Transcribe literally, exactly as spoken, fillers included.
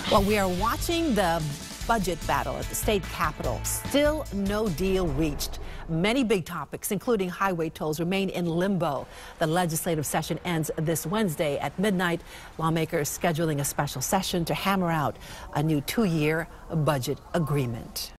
Well, we are watching the budget battle at the state capitol. Still no deal reached. Many big topics, including highway tolls, remain in limbo. The legislative session ends this Wednesday at midnight. Lawmakers scheduling a special session to hammer out a new two-year budget agreement.